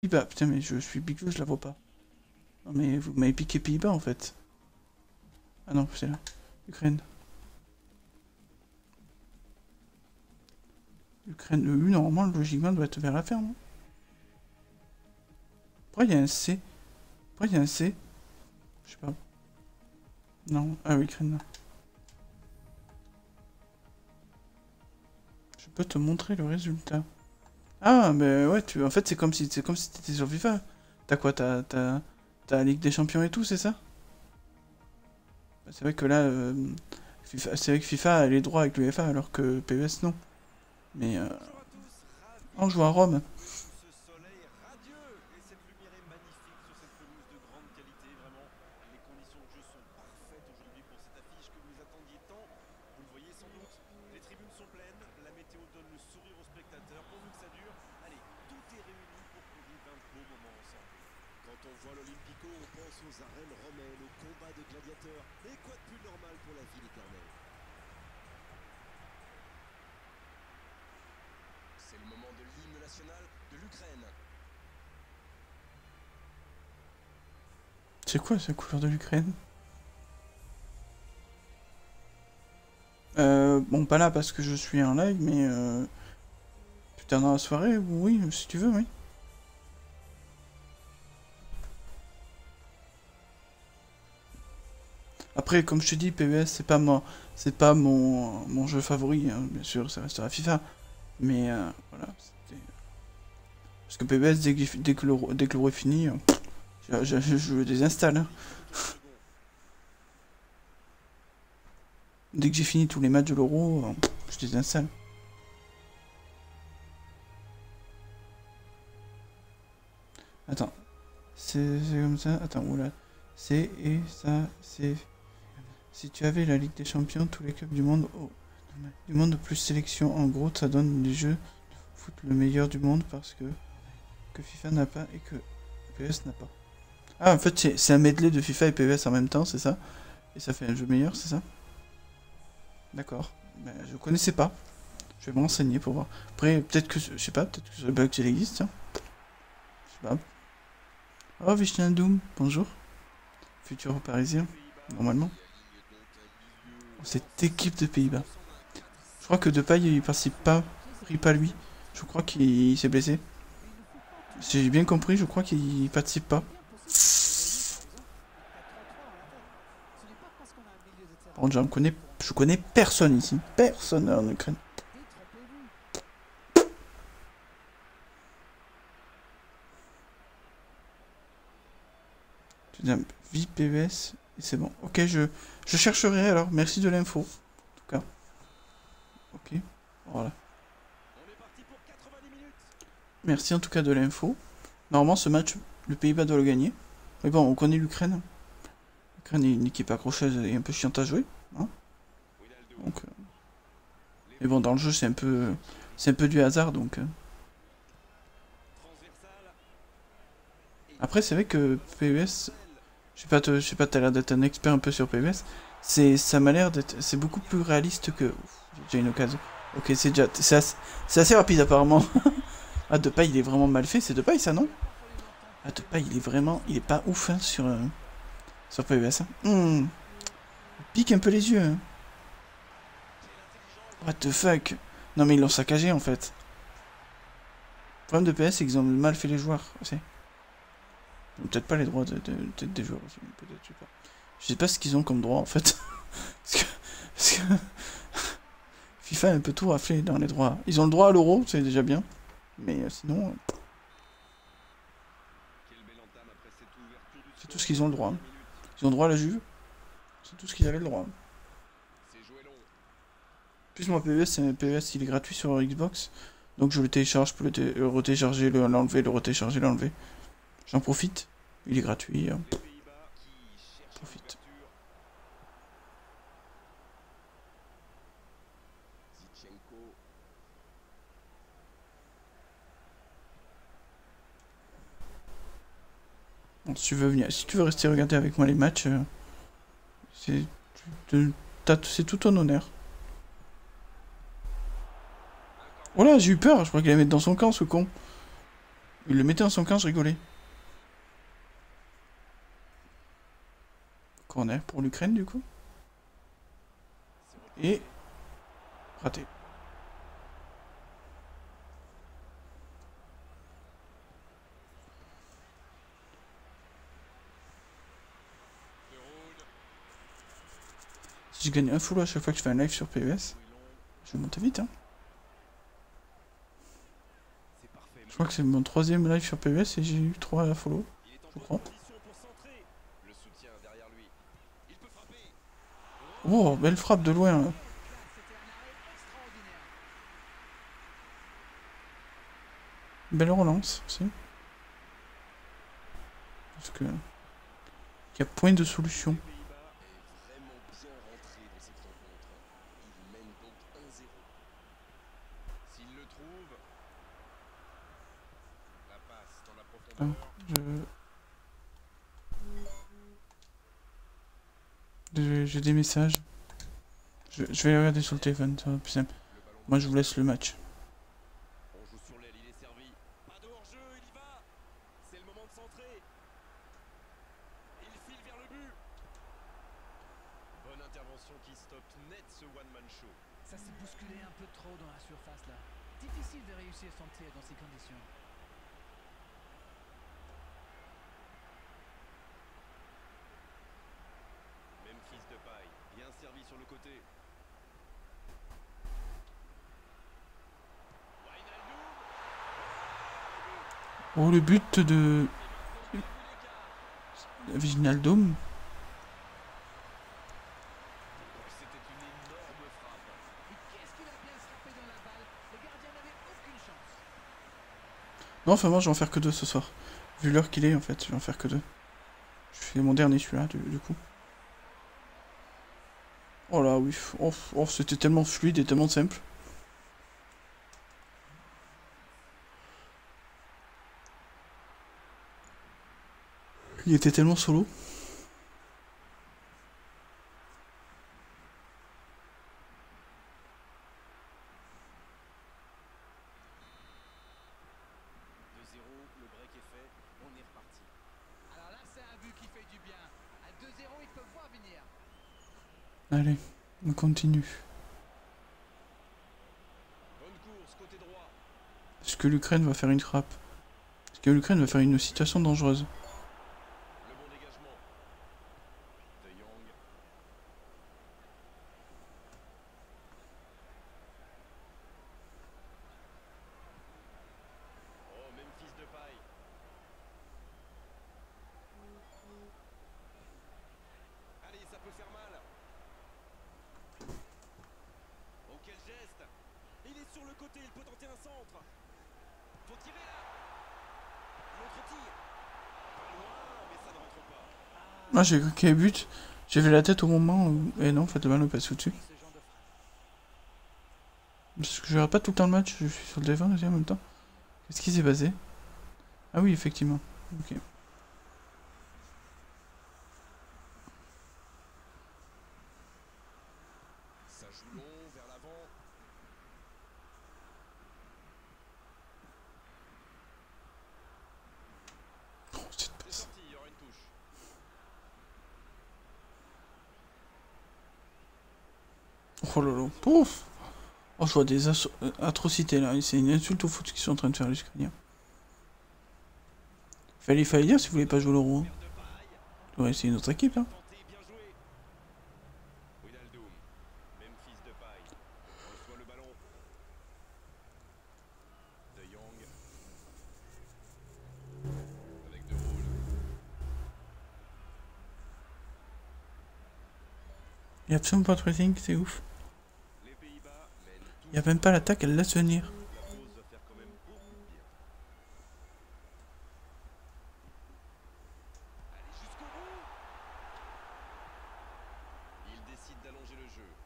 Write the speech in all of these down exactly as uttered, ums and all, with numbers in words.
Pays-Bas. Putain, mais je suis big, je la vois pas. Non, mais vous m'avez piqué Pays-Bas en fait. Ah non, c'est là. Ukraine. Ukraine. Le U, normalement, logiquement, doit être vers la ferme. Pourquoi il y a un C? Pourquoi il y a un C? Je sais pas. Non. Ah, Ukraine. Je peux te montrer le résultat. Ah, mais ouais, tu... en fait, c'est comme si c'est comme si t'étais sur FIFA. T'as quoi? T'as t'as t'as la Ligue des Champions et tout, c'est ça? Bah, c'est vrai que là, euh, FIFA... c'est vrai que FIFA a les droits avec l'UEFA alors que P E S non. Mais euh... on joue à Rome. C'est le moment de l'hymne national de l'Ukraine. C'est quoi cette couleur de l'Ukraine? Euh, bon, pas là parce que je suis en live, mais euh, putain, dans la soirée, oui, si tu veux, oui. Après, comme je te dis, P E S, c'est pas moi, c'est pas mon, mon jeu favori, hein, bien sûr, ça restera FIFA. Mais euh, voilà, c'était... Parce que P E S, dès que, dès que l'euro dès que l'euro est fini, euh, je, je, je le désinstalle. Hein. Dès que j'ai fini tous les matchs de l'euro, euh, je désinstalle. Attends, c'est comme ça, attends, oula. C'est et ça, c'est... Si tu avais la Ligue des Champions, tous les clubs du monde, oh, du monde plus sélection, en gros, ça donne les jeux de foot le meilleur du monde parce que, que FIFA n'a pas et que P E S n'a pas. Ah, en fait, c'est un medley de FIFA et P E S en même temps, c'est ça? Et ça fait un jeu meilleur, c'est ça? D'accord. Ben, je connaissais pas. Je vais me renseigner pour voir. Après, peut-être que, je sais pas, peut-être que ce bug, il existe, tiens. Je sais pas. Oh, Vishnu Doom, bonjour. Futur parisien, normalement. Cette équipe de Pays-Bas. Je crois que Depay il participe pas, pris pas lui. Je crois qu'il s'est blessé. Si j'ai bien compris, je crois qu'il participe pas. Bon, j'en connais, je connais personne ici, personne en Ukraine. Tu dis vie P E S et c'est bon. Ok, je, je chercherai alors. Merci de l'info. En tout cas. Ok, voilà. Merci en tout cas de l'info. Normalement, ce match, le Pays-Bas doit le gagner. Mais bon, on connaît l'Ukraine. L'Ukraine est une équipe accrocheuse et un peu chiante à jouer. Hein, donc, euh... mais bon, dans le jeu, c'est un peu, c'est un peu du hasard, donc. Euh... Après, c'est vrai que P E S, je sais pas, je sais pas, t'as l'air d'être un expert un peu sur P E S. C'est, ça m'a l'air d'être, c'est beaucoup plus réaliste que. J'ai déjà une occasion. Ok, c'est déjà, c'est assez, assez rapide apparemment. Ah, Depay, il est vraiment mal fait, c'est Depay ça, non? Ah, Depay, il est vraiment, il est pas ouf hein, sur, euh, sur P E S. Hein. Mmh. Il pique un peu les yeux. Hein. What the fuck? Non mais ils l'ont saccagé en fait. Le problème de P S, c'est qu'ils ont mal fait les joueurs aussi. Peut-être pas les droits de, de, de, des joueurs aussi, peut-être, je sais pas. Je sais pas ce qu'ils ont comme droit en fait. parce, que, parce que FIFA a un peu tout raflé dans les droits. Ils ont le droit à l'euro, c'est déjà bien. Mais euh, sinon... Euh, c'est tout ce qu'ils ont le droit. Ils ont le droit à la Juve. C'est tout ce qu'ils avaient le droit. Plus moi P E S, P E S il est gratuit sur Xbox. Donc je le télécharge, je peux le, le retélécharger, l'enlever, le retélécharger, l'enlever. J'en profite. Il est gratuit. Hein. Profite. Bon, si tu veux venir, si tu veux rester regarder avec moi les matchs, euh, c'est tout ton honneur. Oh là, j'ai eu peur, je crois qu'il allait mettre dans son camp ce con. Il le mettait dans son camp, je rigolais. Corner pour l'Ukraine du coup. Et... raté. Si je gagne un follow à chaque fois que je fais un live sur P E S, je vais monter vite hein. Je crois que c'est mon troisième live sur P E S et j'ai eu trois follow, je crois. Oh, belle frappe de loin. Hein. Belle relance aussi. Parce que... il y a point de solution. Ah, je... J'ai des messages. Je, je vais regarder sur le téléphone, ça va plus simple. Moi je vous laisse le match. On joue sur l'aile, il est servi. Pas de hors-jeu, il y va. C'est le moment de centrer. Il file vers le but. Bonne intervention qui stoppe net ce one-man show. Ça s'est bousculé un peu trop dans la surface là. Difficile de réussir son tir dans ces conditions. Memphis Depay, bien servi sur le côté. Oh le but de... Wijnaldum. C'était une énorme frappe. Et qu'est-ce qu'il a bien frappé dans la balle. Le gardien n'avait aucune chance. Non, enfin moi je vais en faire que deux ce soir. Vu l'heure qu'il est en fait, je vais en faire que deux. Je fais mon dernier celui-là du, du coup. Oh là oui, oh, oh c'était tellement fluide et tellement simple. Il était tellement solo. deux zéro, le break est fait, on est reparti. Alors là c'est un but qui fait du bien. À deux zéro ils peuvent voir venir. Allez, on continue. Bonne course, côté droit. Est-ce que l'Ukraine va faire une frappe? Est-ce que l'Ukraine va faire une situation dangereuse? Le bon dégagement. De Jong. Oh, Memphis Depay. Allez, ça peut faire mal. Oh, quel geste. Il est sur le côté, il peut tenter un centre. Faut tirer là. L'autre tire. Pas loin, mais ça ne rentre pas. Ah j'ai cru qu'il y avait but. J'ai vu la tête au moment où... Et non, en fait le ballon passe au-dessus. Ce genre de frappe. Parce que je regarde pas tout le temps le match, je suis sur le téléphone aussi en même temps. Qu'est-ce qui s'est passé? Ah oui, effectivement. Ok. Ça joue long, vers l'avant. Oh, cette C'est passe. sorti, il y aura une touche. Oh là là. Pouf. Oh, je vois des asso- euh, atrocités là. C'est une insulte au foot qu'ils sont en train de faire les Ukrainiens. Fallait, fallait dire si vous voulez pas jouer l'euro. Hein. Ouais, c'est une autre équipe là. Tenté, bien joué. Wijnaldum. Memphis Depay. Reçoit le ballon. De Jong. Avec De Roule. Il y a absolument pas de pressing, c'est ouf. Les Pays-Bas mènent tout. Il y a même pas l'attaque, elle laisse venir. La pause va faire quand même beaucoup de bien. Allez jusqu'au bout. Il décide d'allonger le jeu.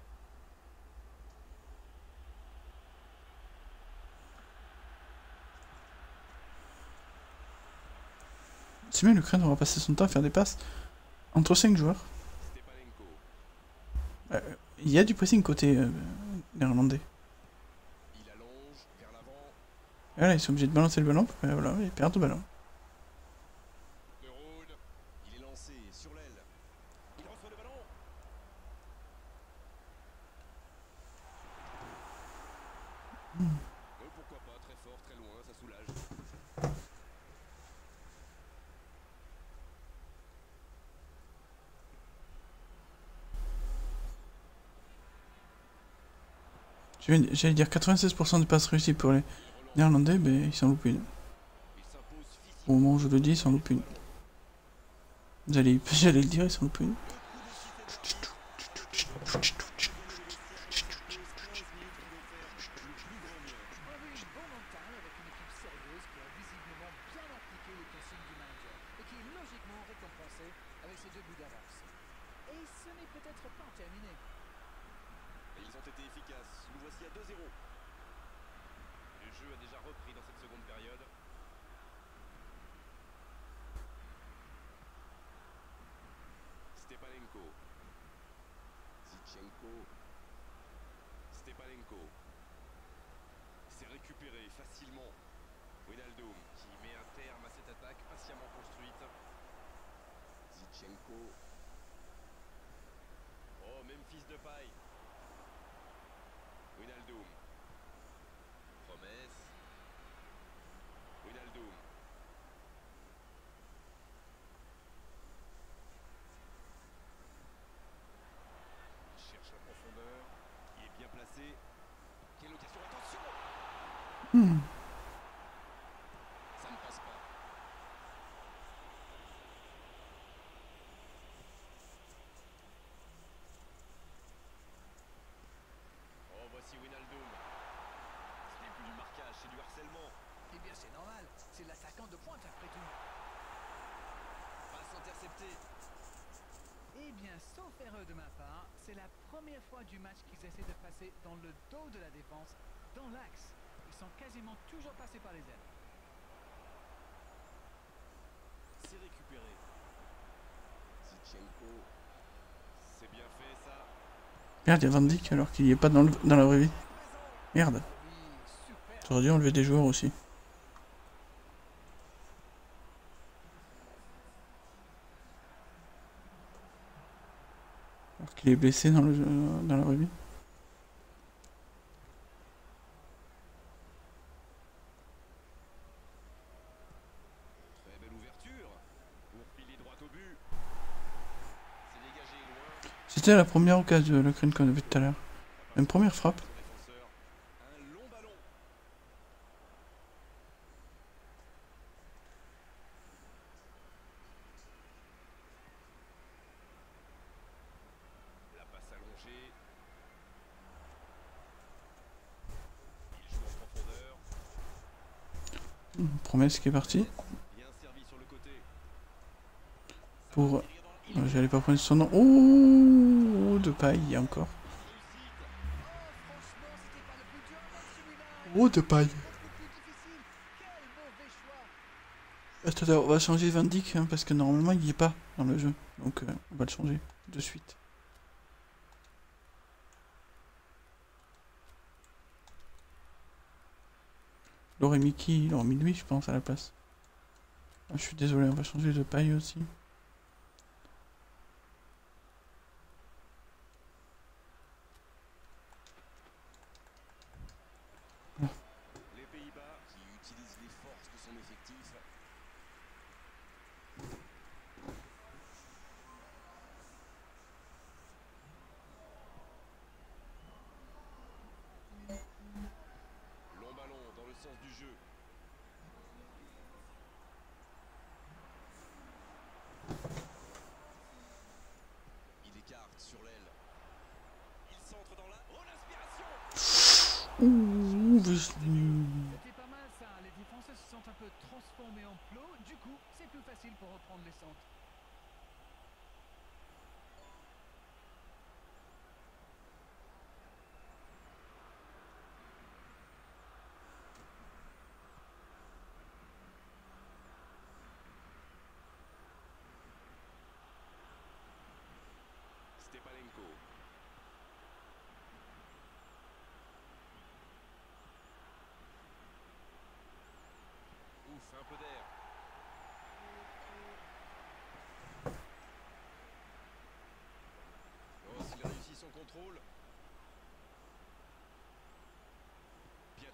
C'est bien, l'Ukraine aura passé son temps à faire des passes entre cinq joueurs. Stepanenko. Euh, Il y a du pressing côté euh, néerlandais. Il allonge vers l'avant. Et là, ils sont obligés de balancer le ballon. Et voilà, ils perdent le ballon. De Rode, il est lancé sur l'aile. Il reçoit le ballon. Euh, pourquoi pas, très fort, très loin, ça soulage. J'allais dire quatre-vingt-seize pour cent de passes réussies pour les Néerlandais, mais ils s'en loupent une. Il s'impose Au moment où je le dis, ils s'en loupent une. J'allais j'allais le dire, ils s'en loupent une. On a vu une bonne entame avec une équipe sérieuse qui a visiblement bien appliqué les consignes du manager et qui est logiquement récompensée avec ses deux buts d'avance. Et ce n'est peut-être pas terminé. Et ils ont été efficaces. Nous voici à deux zéro. Le jeu a déjà repris dans cette seconde période. Stepanenko. Zichenko. Stepanenko. C'est récupéré facilement. Wijnaldum qui met un terme à cette attaque patiemment construite. Zichenko. Oh, Memphis Depay. Wijnaldum. Promesse. Wijnaldum. Il cherche la profondeur. Il est bien placé. Quelle occasion, attention! Hmm. Ça ne passe pas. Oh, voici Wijnaldum. Ce n'est plus du marquage, c'est du harcèlement. Eh bien, c'est normal. C'est l'attaquant de pointe après tout. Passe interceptée. Eh bien, sauf erreur de ma part, c'est la première fois du match qu'ils essaient de passer dans le dos de la défense, dans l'axe. Ils sont quasiment toujours passés par les ailes. C'est récupéré. Zichenko. C'est bien fait ça. Regarde, il y a Van Dijk alors qu'il n'y est pas dans, le, dans la vraie vie. Merde. Oui, super. J'aurais dû enlever des joueurs aussi. Alors qu'il est blessé dans, le, dans la vraie vie. Très belle ouverture. Pour filer droit au but. C'est dégagé loin. C'était la première occasion de l'Ukraine qu'on a vu tout à l'heure. Une première frappe. Son défenseur. Un long ballon. La passe allongée. Il joue en profondeur. Une promesse qui est partie. Bien servi sur le côté. Pour... euh, J'allais pas prendre son nom. Oh, de paille encore. Oh, franchement, c'était pas le plus dur, même celui-là. Oh, de paille. Beaucoup plus difficile. Quel mauvais choix. Attends, attends, on va changer Van Dijk hein, parce que normalement il n'y est pas dans le jeu. Donc euh, on va le changer de suite. Il aurait mis qui? Il aurait mis lui, je pense, à la place. Ah, je suis désolé, on va changer de paille aussi. Les Pays-Bas qui utilisent les forces de son effectif. Long ballon dans le sens du jeu. Il écarte sur l'aile. Il centre dans la... Oh, l'inspiration! Ouh, vas-y. C'était pas mal ça. Les défenseurs se sont un peu transformés en plots. Du coup, c'est plus facile pour reprendre les centres. Stepanenko.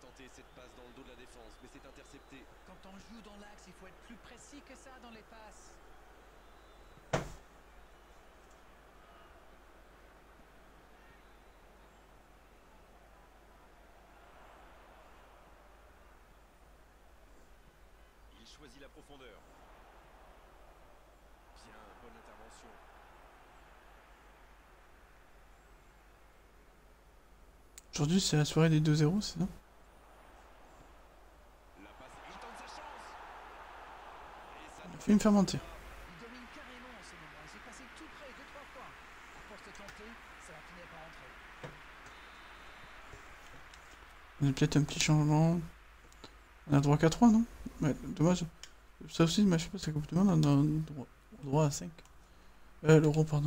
tenté cette passe dans le dos de la défense, mais c'est intercepté. Quand on joue dans l'axe, il faut être plus précis que ça dans les passes. Il choisit la profondeur. Bien, bonne intervention. Aujourd'hui, c'est la soirée des deux zéro, c'est ça? La passe, il tente sa chance. Et ça Il a failli me faire mentir. Il domine carrément en ce moment. J'ai passé tout près deux trois fois. À force de tenter, ça va finir par rentrer. On a peut-être un petit changement. On a droit qu'à trois, non? Ouais, dommage. Ça aussi, mais je sais pas, c'est Coupe du Monde, on a droit, droit à cinq. Euh, l'euro, pardon.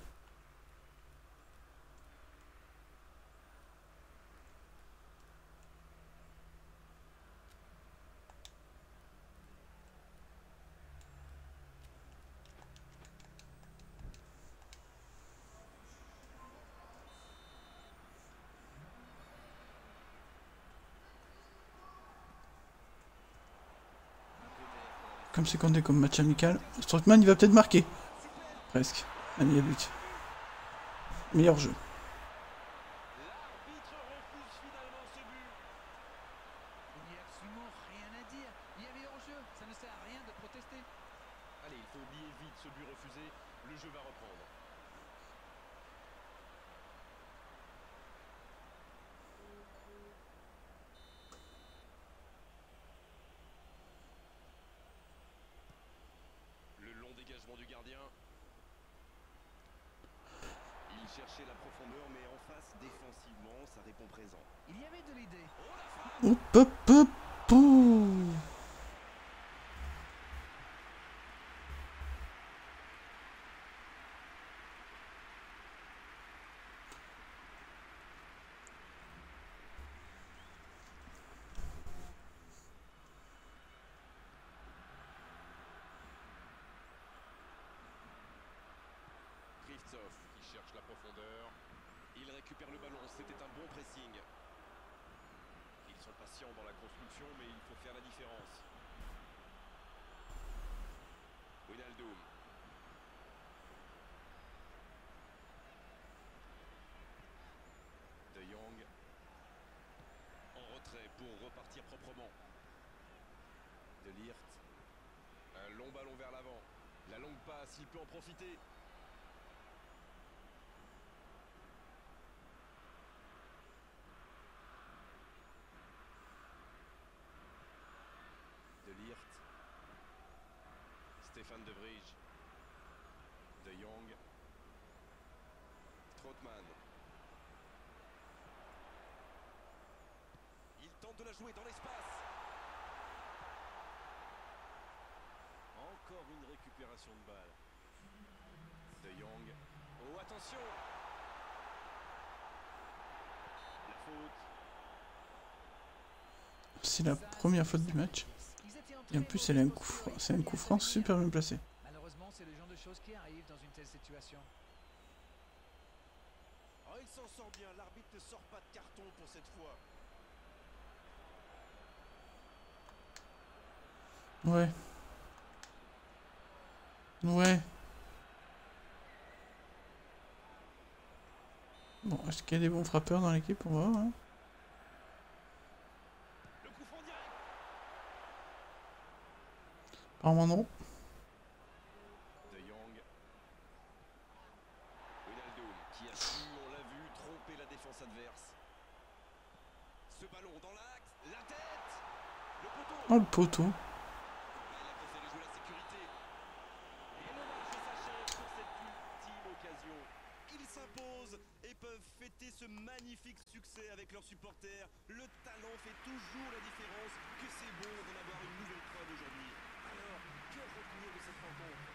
Comme c'est compté comme match amical, Strootman il va peut-être marquer. Presque. Allez, il y a but. Meilleur jeu. l'arbitre refuse finalement ce but. Il n'y a absolument rien à dire. Il y avait hors-jeu. Ça ne sert à rien de protester. Allez, il faut oublier vite ce but refusé. Le jeu va reprendre. Le long dégagement du gardien. Il cherchait la profondeur, mais en face, défensivement, ça répond présent. Il y avait de l'idée. Hop, hop, hop, pouh. Krivtsov qui cherche la profondeur. Il récupère le ballon, c'était un bon pressing. Ils sont patients dans la construction, mais il faut faire la différence. Wijnaldum. De Jong. En retrait pour repartir proprement. De Ligt. Un long ballon vers l'avant. La longue passe, il peut en profiter. De Ligt. Stéphane de Vrij. De Jong. Strootman. Il tente de la jouer dans l'espace. Encore une récupération de balle. De Jong. Oh, attention! La faute. C'est la première faute du match. Ils étaient Et en plus, c'est un coup franc, c'est un coup franc super bien placé. Malheureusement, c'est le genre de choses qui arrivent dans une telle situation. Oh, il s'en sort bien. L'arbitre ne sort pas de carton pour cette fois. Ouais. Ouais. Bon, est-ce qu'il y a des bons frappeurs dans l'équipe? On va voir. Hein. Le coup franc direct. Apparemment non. De Jong. Wijnaldum qui a su, on l'a vu, tromper la défense adverse. Ce ballon dans l'axe, la tête. Le poteau. Oh, le poteau. Il a préféré jouer la sécurité. Et le match s'achève sur cette ultime occasion. Ils s'imposent et peuvent fêter ce magnifique succès avec leurs supporters. Le talent fait toujours la différence. Que c'est bon d'en avoir une nouvelle preuve aujourd'hui. Alors, que retenir de cette rencontre?